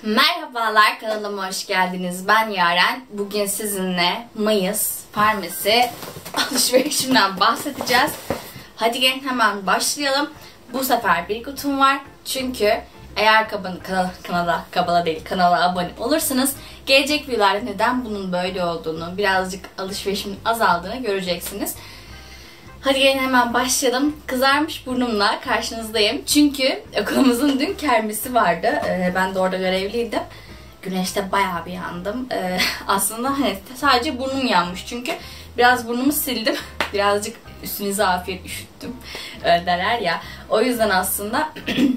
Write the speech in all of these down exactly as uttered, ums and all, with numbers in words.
Merhabalar, kanalıma hoş geldiniz. Ben Yaren. Bugün sizinle Mayıs Farmasi alışverişimden bahsedeceğiz. Hadi gelin hemen başlayalım. Bu sefer bir kutum var. Çünkü eğer kanala, kanala, kanala, kanala değil, kanala abone olursanız gelecek videolarda neden bunun böyle olduğunu, birazcık alışverişimin azaldığını göreceksiniz. Hadi gelin hemen başlayalım. Kızarmış burnumla karşınızdayım. Çünkü okulumuzun dün kermesi vardı. Ee, ben de orada görevliydim. Güneşte bayağı bir yandım. Ee, aslında hani sadece burnum yanmış. Çünkü biraz burnumu sildim. Birazcık üstünüze afiyet üşüttüm. Öyle derler ya. O yüzden aslında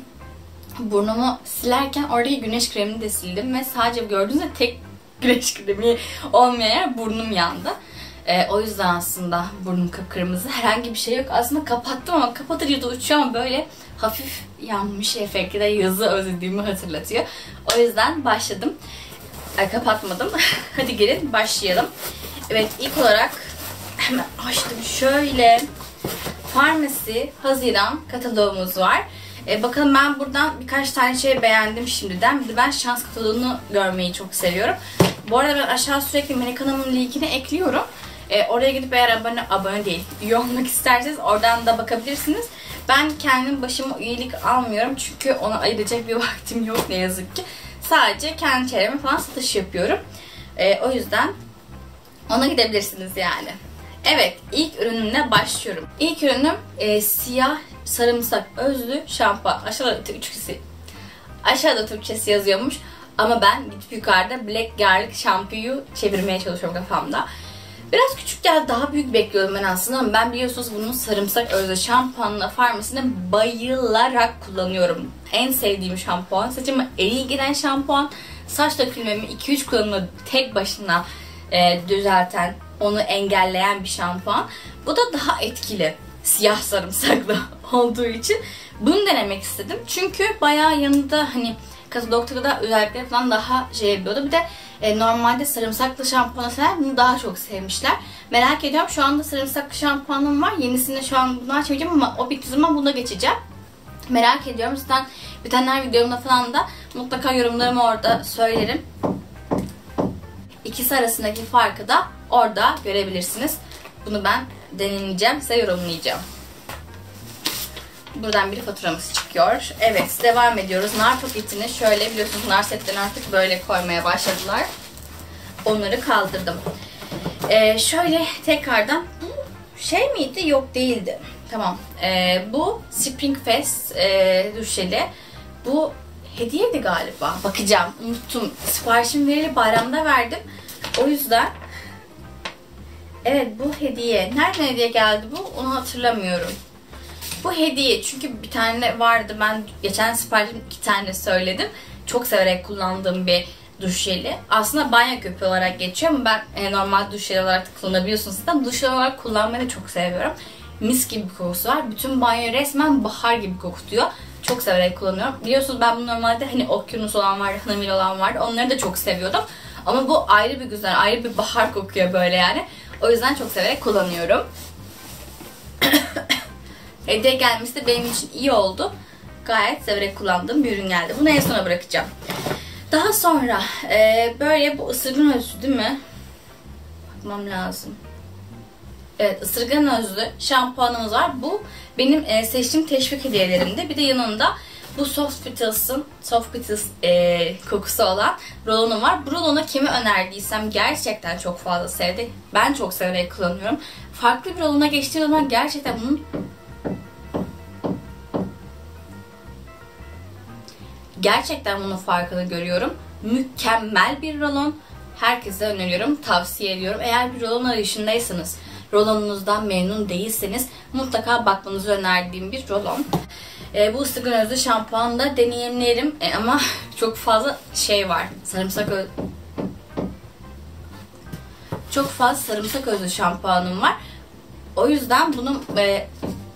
burnumu silerken oradaki güneş kremini de sildim. Ve sadece gördüğünüzde tek güneş kremi olmayan yer burnum yandı. Ee, o yüzden aslında burnum kıpkırmızı. Herhangi bir şey yok. Aslında kapattım ama kapatınca da uçuyor ama böyle hafif yanmış efekti de yazı özlediğimi hatırlatıyor. O yüzden başladım. Ay, kapatmadım. Hadi gelin başlayalım. Evet, ilk olarak hemen açtım. Şöyle Farmasi Haziran kataloğumuz var. Ee, bakalım, ben buradan birkaç tane şey beğendim şimdiden. Bir de ben şans kataloğunu görmeyi çok seviyorum. Bu arada ben aşağı sürekli Melek Hanım'ın linkini ekliyorum. E, oraya gidip eğer abone, abone değil, üye olmak isterseniz oradan da bakabilirsiniz. Ben kendim başıma üyelik almıyorum çünkü ona ayıracak bir vaktim yok ne yazık ki. Sadece kendi çevreme falan satış yapıyorum. E, o yüzden ona gidebilirsiniz yani. Evet, ilk ürünümle başlıyorum. İlk ürünüm e, siyah sarımsak özlü şampuan. Aşağıda Türkçesi, aşağıda Türkçesi yazıyormuş. Ama ben gidip yukarıda Black Garlic şampuyu çevirmeye çalışıyorum kafamda. Biraz küçük geldi, daha büyük bekliyordum ben aslında ama ben biliyorsunuz bunun sarımsak özlü şampuanla Farmasi'ne bayılarak kullanıyorum. En sevdiğim şampuan. Saçıma en iyi gelen şampuan. Saç dökülmemi iki üç kullanımda tek başına e, düzelten, onu engelleyen bir şampuan. Bu da daha etkili. Siyah sarımsaklı olduğu için bunu denemek istedim. Çünkü bayağı yanında hani katalogda da özellikleri falan daha şey yapıyordu. Bir de e, normalde sarımsaklı şampuanı sever, bunu daha çok sevmişler. Merak ediyorum, şu anda sarımsaklı şampuanım var. Yenisini şu an bunu açmayacağım ama o bittiği zaman buna geçeceğim. Merak ediyorum. Zaten bitenler videomda falan da mutlaka yorumlarımı orada söylerim. İkisi arasındaki farkı da orada görebilirsiniz. Bunu ben deneyeceğim, size yorumlayacağım. Buradan bir faturamız çıkıyor. Evet, devam ediyoruz. Nar paketini şöyle, biliyorsunuz nar setlerini artık böyle koymaya başladılar. Onları kaldırdım. Ee, şöyle tekrardan, bu şey miydi? Yok, değildi. Tamam. Ee, bu Spring Fest e, duş jeli. Bu hediyeydi galiba. Bakacağım. Unuttum. Siparişim verili bayramda verdim. O yüzden evet, bu hediye. Nereden hediye geldi bu? Onu hatırlamıyorum. Bu hediye, çünkü bir tane vardı, ben geçen siparişim iki tane söyledim. Çok severek kullandığım bir duş jeli. Aslında banyo köpüğü olarak geçiyor ama ben e, normal duş jeli olarak da kullanabiliyorsunuz. Zaten duş jeli olarak kullanmayı da çok seviyorum. Mis gibi bir kokusu var. Bütün banyo resmen bahar gibi kokutuyor. Çok severek kullanıyorum. Biliyorsunuz ben bunu normalde hani okyanus olan vardı, hanımil olan vardı. Onları da çok seviyordum. Ama bu ayrı bir güzel, ayrı bir bahar kokuyor böyle yani. O yüzden çok severek kullanıyorum. Hediye gelmesi de benim için iyi oldu. Gayet severek kullandığım bir ürün geldi. Bunu en sona bırakacağım. Daha sonra e, böyle bu ısırgan özlü değil mi? Bakmam lazım. Evet, ısırgan özlü şampuanımız var. Bu benim e, seçtiğim teşvik hediyelerimde. Bir de yanında bu Soft Petals'ın Soft Petals e, kokusu olan rolonu var. Bu rolonu kime önerdiysem gerçekten çok fazla sevdi. Ben çok severek kullanıyorum. Farklı bir rolona geçtiği zaman gerçekten bunun Gerçekten bunun farkını görüyorum. Mükemmel bir rolon. Herkese öneriyorum, tavsiye ediyorum. Eğer bir rolon arayışındaysanız, rolonunuzdan memnun değilseniz mutlaka bakmanızı önerdiğim bir rolon. E, bu ısırgan özlü şampuanı da deneyimleyelim e, ama çok fazla şey var. Sarımsak özlü Çok fazla sarımsak özlü şampuanım var. O yüzden bunun e...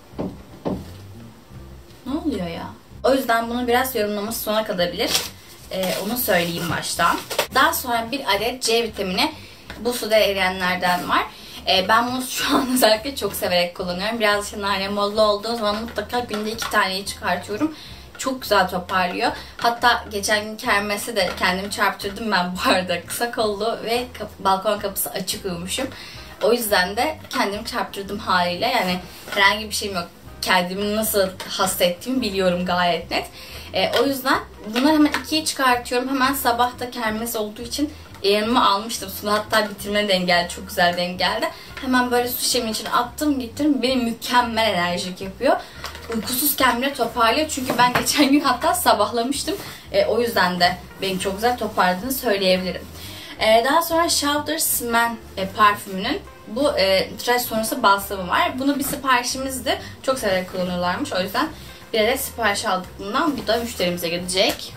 ne oluyor ya? O yüzden bunu biraz yorumlaması sona kalabilir. Ee, onu söyleyeyim baştan. Daha sonra bir adet C vitamini, bu suda eriyenlerden var. Ee, ben bunu şu an özellikle çok severek kullanıyorum. Biraz işte nane mollu olduğu zaman mutlaka günde iki taneyi çıkartıyorum. Çok güzel toparlıyor. Hatta geçen gün kermeste de kendimi çarptırdım ben bu arada. Kısa kollu ve kap balkon kapısı açık uyumuşum. O yüzden de kendimi çarptırdım haliyle. Yani herhangi bir şeyim yok. Kendimi nasıl hasta ettiğimi biliyorum gayet net. E, o yüzden bunları hemen ikiye çıkartıyorum. Hemen sabah da kermes olduğu için yanıma almıştım. Sonra hatta bitirme denk geldi. Çok güzel denk geldi. Hemen böyle su şişemin içine attım gittim. Beni mükemmel enerjik yapıyor. Uykusuzken bile toparlıyor. Çünkü ben geçen gün hatta sabahlamıştım. E, o yüzden de beni çok güzel toparladığını söyleyebilirim. E, daha sonra Showers Men e, parfümünün bu e, tıraş sonrası balsamı var. Bunu bir siparişimizdi. Çok severek kullanıyorlarmış. O yüzden bir adet sipariş aldık bundan. Bu da müşterimize gidecek.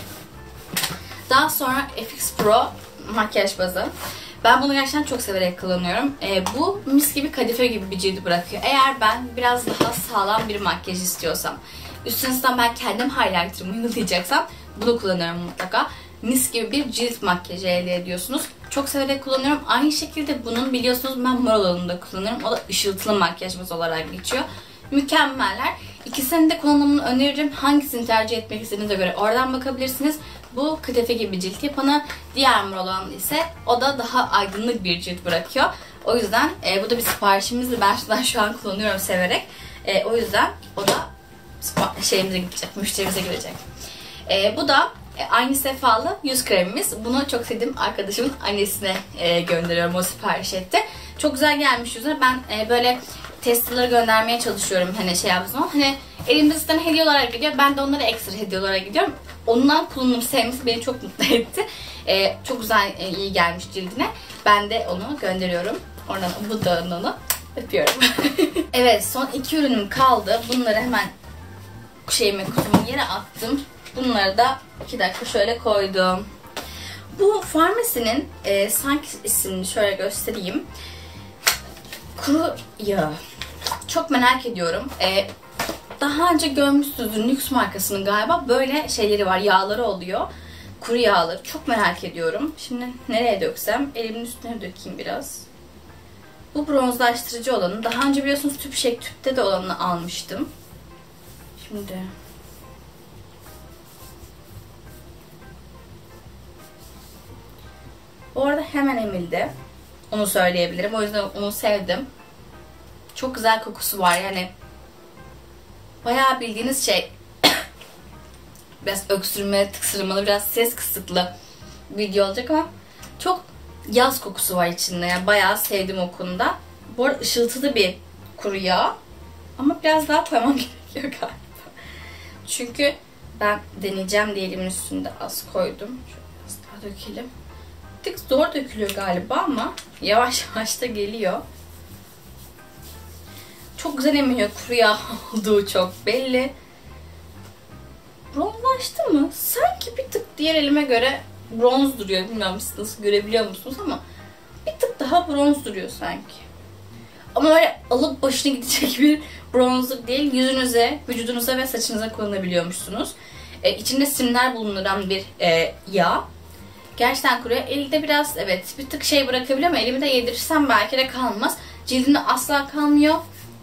Daha sonra F X Pro makyaj bazı. Ben bunu gerçekten çok severek kullanıyorum. E, bu mis gibi kadife gibi bir cildi bırakıyor. Eğer ben biraz daha sağlam bir makyaj istiyorsam, üstüne ben kendim highlighter'ımı uygulayacaksam bunu kullanıyorum mutlaka. Mis gibi bir cilt makyajı elde ediyorsunuz. Çok severek kullanıyorum. Aynı şekilde bunun biliyorsunuz ben mor olanını da kullanıyorum. O da ışıltılı makyaj bazı olarak geçiyor. Mükemmeller. İkisinin de kullanımını öneririm. Hangisini tercih etmek istediğinize göre oradan bakabilirsiniz. Bu kadife gibi cilt yapanı, diğer mor olan ise o da daha aydınlık bir cilt bırakıyor. O yüzden e, bu da bir siparişimizdi. Ben şuradan şu an kullanıyorum severek. E, o yüzden o da şeyimize gidecek, müşterimize gidecek. E, bu da e, aynı sefalı yüz kremimiz. Bunu çok sevdiğim arkadaşımın annesine e, gönderiyorum. O sipariş etti. Çok güzel gelmiş yüzüne. Ben e, böyle testerları göndermeye çalışıyorum hani şey yaptığım zaman. Hani elimde zaten hediye olarak gidiyor. Ben de onlara ekstra hediye olarak gidiyorum. Ondan kullanım sevmesi beni çok mutlu etti. Ee, çok güzel, e, iyi gelmiş cildine. Ben de onu gönderiyorum. Oradan bu da onu öpüyorum. Evet, son iki ürünüm kaldı. Bunları hemen şeyime kutumu yere attım. Bunları da iki dakika şöyle koydum. Bu Farmacy'nin e, sanki ismini şöyle göstereyim. Kuru yağı. Çok merak ediyorum. E, daha önce görmüşsünüzdür, Nux markasının galiba böyle şeyleri var, yağları oluyor. Kuru yağları. Çok merak ediyorum. Şimdi nereye döksem? Elimin üstüne dökeyim biraz. Bu bronzlaştırıcı olanı. Daha önce biliyorsunuz tüp şey, tüpte de olanını almıştım. Şimdi bu arada hemen emildi. Onu söyleyebilirim. O yüzden onu sevdim. Çok güzel kokusu var. Yani bayağı bildiğiniz şey biraz öksürme, tıksırmalı, biraz ses kısıklı video olacak ama çok yaz kokusu var içinde. Yani bayağı sevdim o konuda. Bu arada ışıltılı bir kuru yağ. Ama biraz daha koymam gerekiyor galiba. Çünkü ben deneyeceğim diye elimin üstünde az koydum. Şöyle biraz daha dökelim. Bir tık zor dökülüyor galiba ama yavaş yavaş da geliyor. Çok güzel emiyor. Kuru yağ olduğu çok belli. Bronzlaştı mı? Sanki bir tık diğer elime göre bronz duruyor. Bilmiyorum siz nasıl görebiliyor musunuz ama bir tık daha bronz duruyor sanki. Ama öyle alıp başına gidecek bir bronzluk değil. Yüzünüze, vücudunuza ve saçınıza kullanabiliyormuşsunuz. Ee, içinde simler bulunduran bir e, yağ. Gerçekten kuruyor. Elde biraz evet bir tık şey bırakabiliyor ama elimi de yedirirsem belki de kalmaz. Cildimde asla kalmıyor.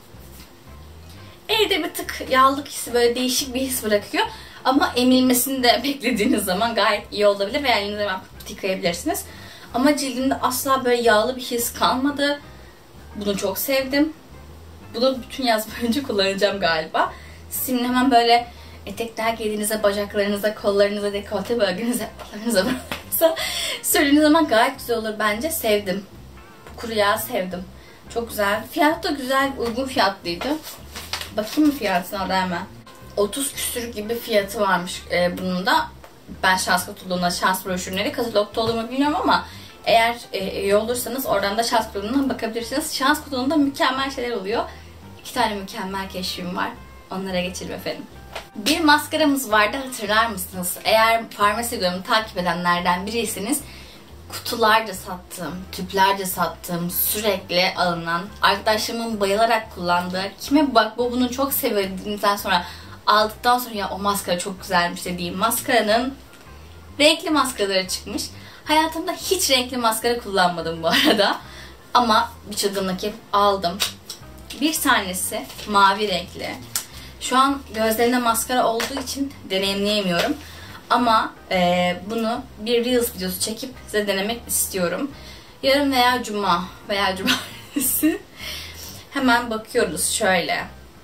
Elde bir tık yağlık hissi, böyle değişik bir his bırakıyor. Ama emilmesini de beklediğiniz zaman gayet iyi olabilir veya elinize hemen yıkayabilirsiniz. Ama cildimde asla böyle yağlı bir his kalmadı. Bunu çok sevdim. Bunu bütün yaz boyunca kullanacağım galiba. Sizin hemen böyle etekler giydiğinizde, bacaklarınıza, kollarınıza, dekolte bölgenize, kollarınıza bırakırsa söylediğiniz zaman gayet güzel olur bence. Sevdim. Bu kuru yağı sevdim. Çok güzel. Fiyat da güzel, uygun fiyatlıydı. Bakayım mı fiyatına da hemen. otuz küsür gibi fiyatı varmış e, bunun da. Ben şans kataloğuna, şans broşürleri katalogda olur mu bilmiyorum ama eğer e, iyi olursanız oradan da şans kataloğuna bakabilirsiniz. Şans kataloğunda mükemmel şeyler oluyor. İki tane mükemmel keşfim var. Onlara geçelim efendim. Bir maskaramız vardı, hatırlar mısınız? Eğer Farmacy videomu takip edenlerden biriyseniz kutularca sattığım, tüplerce sattığım, sürekli alınan, arkadaşlarımın bayılarak kullandığı, kime bak bu bunu çok sevdiğinizden sonra aldıktan sonra ya o maskara çok güzelmiş dediğim maskaranın renkli maskaraları çıkmış. Hayatımda hiç renkli maskara kullanmadım bu arada. Ama bir çılgınlık yapıp aldım. Bir tanesi mavi renkli. Şu an gözlerinde maskara olduğu için deneyimleyemiyorum. Ama e, bunu bir Reels videosu çekip size denemek istiyorum. Yarın veya cuma veya cumartesi hemen bakıyoruz şöyle.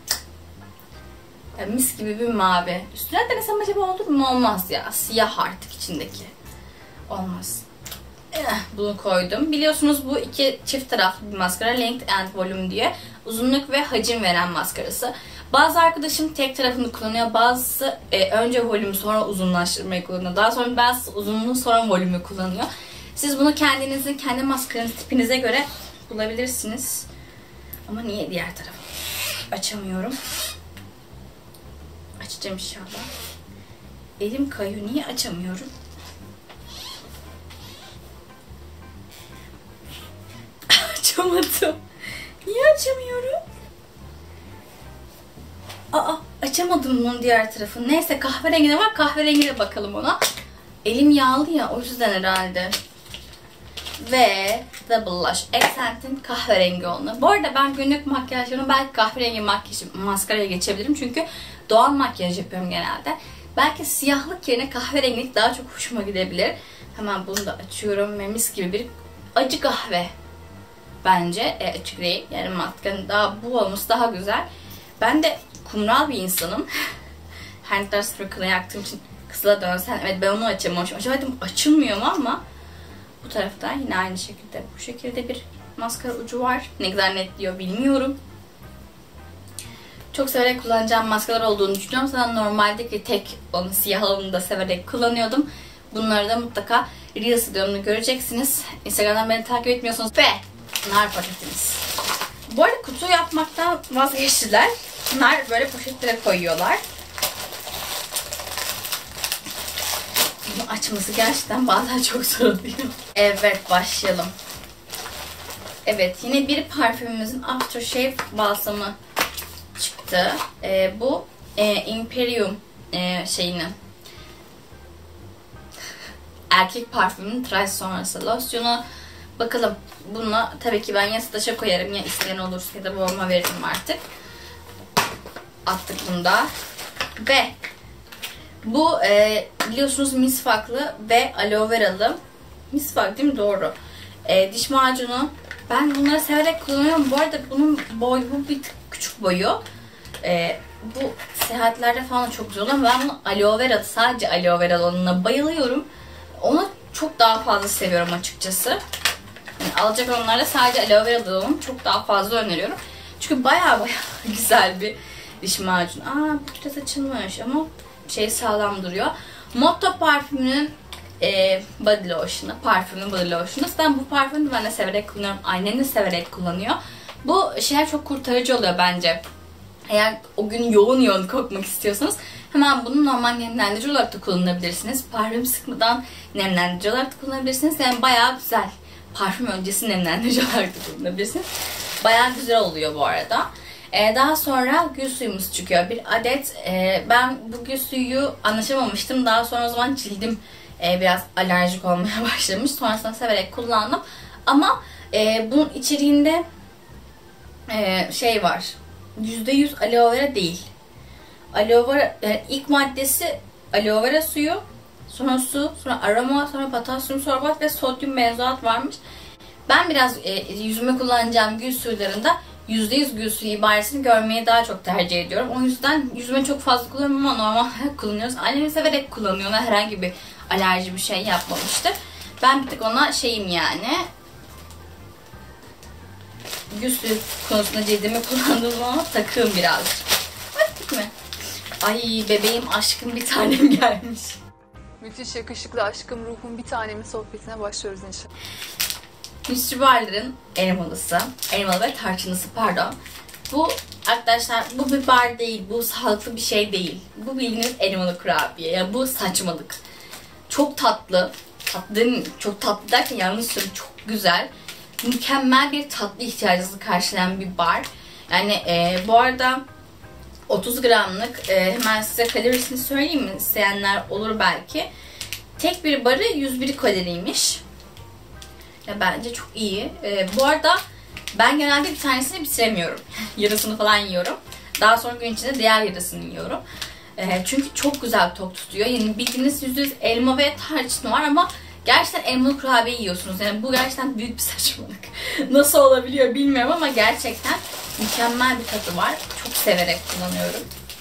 Ya, mis gibi bir mavi. Üstüne denesem acaba olur mu? Olmaz ya. Siyah artık içindeki. Olmaz. Eh, bunu koydum. Biliyorsunuz bu iki çift taraflı bir maskara. Length and Volume diye. Uzunluk ve hacim veren maskarası. Bazı arkadaşım tek tarafını kullanıyor. Bazısı e, önce volümü sonra uzunlaştırmayı kullanıyor. Daha sonra bazısı uzunluğu sonra volümü kullanıyor. Siz bunu kendinizin, kendi maskaranız tipinize göre bulabilirsiniz. Ama niye diğer tarafı? Açamıyorum. Açacağım inşallah. Elim kayıyor. Niye açamıyorum? Açamadım. Niye açamıyorum? Aa, açamadım bunun diğer tarafını. Neyse, kahverengi de var. Kahverengine bakalım ona. Elim yağlı ya, o yüzden herhalde. Ve The Blush Accent'in kahverengi olanı. Bu arada ben günlük makyajlarımı belki kahverengi makyaj, maskaraya geçebilirim. Çünkü doğal makyaj yapıyorum genelde. Belki siyahlık yerine kahverengilik daha çok hoşuma gidebilir. Hemen bunu da açıyorum ve mis gibi bir acı kahve. Bence e, açık değil. Yani maskanın daha bu olması daha güzel. Ben de kumral bir insanım. Her ne kadar sıfır kıla yaktığım için kısıla dönsen. Evet, ben onu açamamışım. Acaba dedim açılmıyor mu, ama bu tarafta yine aynı şekilde. Bu şekilde bir maskara ucu var. Ne kadar net diyor bilmiyorum. Çok severek kullanacağım maskaralar olduğunu düşünüyorum. Zaten normaldeki tek onu siyah olanı da severek kullanıyordum. Bunları da mutlaka Reels videomda göreceksiniz. Instagram'dan beni takip etmiyorsanız. Ve nar paketimiz. Bu arada kutu yapmaktan vazgeçtiler. Bunlar böyle poşetlere koyuyorlar. Bunu açması gerçekten bazen çok zor oluyor. Evet, başlayalım. Evet, yine bir parfümümüzün Aftershave balsamı çıktı. Ee, bu e, Imperium e, şeyini. Erkek parfümünün tıraş sonrası losyonu. Bakalım, bunu tabii ki ben ya staja koyarım, ya isteyen olursa ya da babama veririm artık. Attık bunu da. Ve bu e, biliyorsunuz misvaklı ve aloe veralı. Misvak değil mi? Doğru. E, diş macunu. Ben bunları severek kullanıyorum. Bu arada bunun boyu, bu bir tık küçük boyu. E, bu seyahatlerde falan çok güzel oluyor. Ben bunu aloe vera, sadece aloe vera olanına bayılıyorum. Onu çok daha fazla seviyorum açıkçası. Yani alacak olanlara sadece aloe vera olanı çok daha fazla öneriyorum. Çünkü baya baya güzel bir diş macunu. Aa, bu biraz açılmış ama şey sağlam duruyor. Motto parfümünün e, body lotion'u, parfümün body lotion'u. Zaten bu parfümü ben de severek kullanıyorum. Annem de severek kullanıyor. Bu şeyler çok kurtarıcı oluyor bence. Eğer o gün yoğun yoğun kokmak istiyorsanız hemen bunu normal nemlendirici olarak da kullanabilirsiniz. Parfüm sıkmadan nemlendirici olarak da kullanabilirsiniz. Yani bayağı güzel. Parfüm öncesi nemlendirici olarak da kullanabilirsiniz. Bayağı güzel oluyor bu arada. Ee, daha sonra gül suyumuz çıkıyor. Bir adet. E, ben bu gül suyu anlaşamamıştım. Daha sonra o zaman cildim e, biraz alerjik olmaya başlamış. Sonrasında severek kullandım. Ama e, bunun içeriğinde e, şey var. yüzde yüz aloe vera değil. Aloe vera, yani ilk maddesi aloe vera suyu, sonra su, sonra aroma, sonra potasyum sorbat ve sodyum benzoat varmış. Ben biraz e, yüzüme kullanacağım gül suylarında yüzde yüz gül suyu ibaresini görmeyi daha çok tercih ediyorum. O yüzden yüzüme çok fazla kullanmıyorum ama normal kullanıyoruz. Annemi severek kullanıyor. Ona herhangi bir alerji bir şey yapmamıştır. Ben bir tık ona şeyim yani. Gül suyu konusunda cildimi kullandığım zaman takığım birazcık. Baktık mı? Ay bebeğim, aşkım, bir tanem gelmiş. Müthiş yakışıklı aşkım, ruhum, bir tanemin sohbetine başlıyoruz inşallah. Mystery Bar'ların elmalısı, elmalı ve tarçınlısı pardon. Bu arkadaşlar, bu bir bar değil, bu sağlıklı bir şey değil. Bu bildiğiniz elmalı kurabiye. Ya bu saçmalık. Çok tatlı. Tatlı değil mi? Çok tatlı derken yanlış söylüyorum. Çok güzel. Mükemmel bir tatlı ihtiyacınızı karşılayan bir bar. Yani e, bu arada otuz gramlık, e, hemen size kalorisini söyleyeyim mi? İsteyenler olur belki. Tek bir barı yüz bir kaloriymiş. Ya bence çok iyi. E, bu arada ben genelde bir tanesini bitiremiyorum. Yarısını falan yiyorum. Daha sonra gün içinde diğer yarısını yiyorum. E, çünkü çok güzel tok tutuyor. Yani bildiğiniz yüzde yüz elma ve tarçın var ama gerçekten elmalı kurabiye yiyorsunuz. Yani bu gerçekten büyük bir saçmalık. Nasıl olabiliyor bilmiyorum ama gerçekten mükemmel bir tadı var. Çok severek kullanıyorum.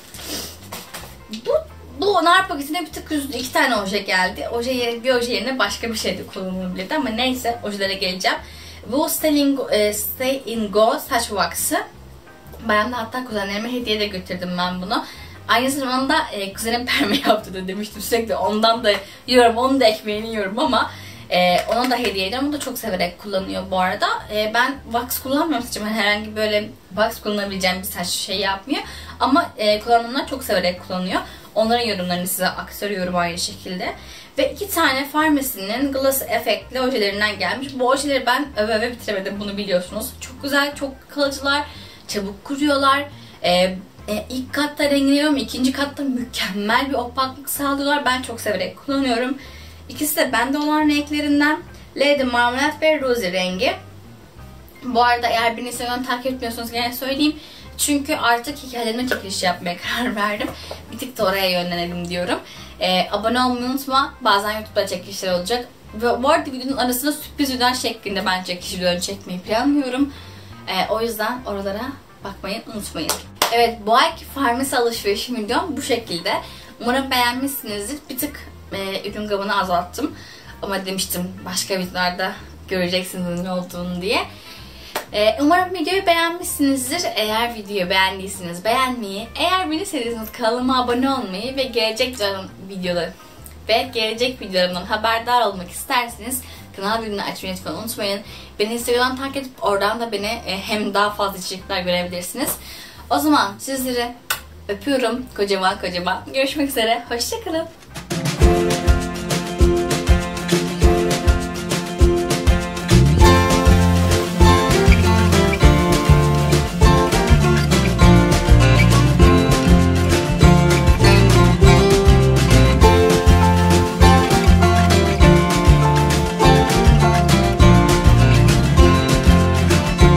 Bu, bu nar paketine bir tık üzüldü. İki tane oje geldi. Oje yerine, bir oje yerine başka bir şey de kullanılabilirdi ama neyse, ojelere geleceğim. Bu Stay in Go, Stay in Go saç wax'ı. Ben de hatta kuzenlerime hediye de götürdüm ben bunu. Aynı zamanda e, kuzenim perme yaptı da demiştim, sürekli ondan da yiyorum, onun da ekmeğini yiyorum ama e, ona da hediye ediyorum. O da çok severek kullanıyor bu arada. E, ben wax kullanmıyorum saçıma, herhangi böyle wax kullanabileceğim bir saç şey yapmıyor. Ama e, kullananlar çok severek kullanıyor. Onların yorumlarını size aktarıyorum aynı şekilde. Ve iki tane Farmacy'nin Gloss Effect'li ojelerinden gelmiş. Bu ojeleri ben öve öve bitiremedim, bunu biliyorsunuz. Çok güzel, çok kalıcılar, çabuk kuruyorlar. E, E, ilk katta rengleniyorum, ikinci katta mükemmel bir opaklık sağlıyorlar. Ben çok severek kullanıyorum. İkisi de bende olan renklerinden. Lady Marmalade ve Rosy rengi. Bu arada eğer beni Instagram'dan takip etmiyorsanız gene söyleyeyim. Çünkü artık hikayelerime çekiliş yapmaya karar verdim. Bir tık da oraya yönlenelim diyorum. E, abone olmayı unutma. Bazen YouTube'da çekilişler olacak. Ve bu arada videonun arasında sürpriz video şeklinde ben çekiliş videoları çekmeyi planlıyorum. E, o yüzden oralara bakmayı unutmayın. Evet, bu ayki Farmacy alışverişim videom bu şekilde. Umarım beğenmişsinizdir. Bir tık e, ürün gamını azalttım. Ama demiştim başka videolarda göreceksiniz ne olduğunu diye. E, umarım videoyu beğenmişsinizdir. Eğer videoyu beğendiyseniz beğenmeyi, eğer beni seviyorsanız kanalıma abone olmayı ve gelecek videoları ve gelecek videolarımdan haberdar olmak isterseniz kanal bildirimini açmayı lütfen unutmayın. Beni Instagram'dan takip edip oradan da beni e, hem daha fazla içerikler görebilirsiniz. O zaman sizleri öpüyorum kocaman kocaman. Görüşmek üzere. Hoşça kalın.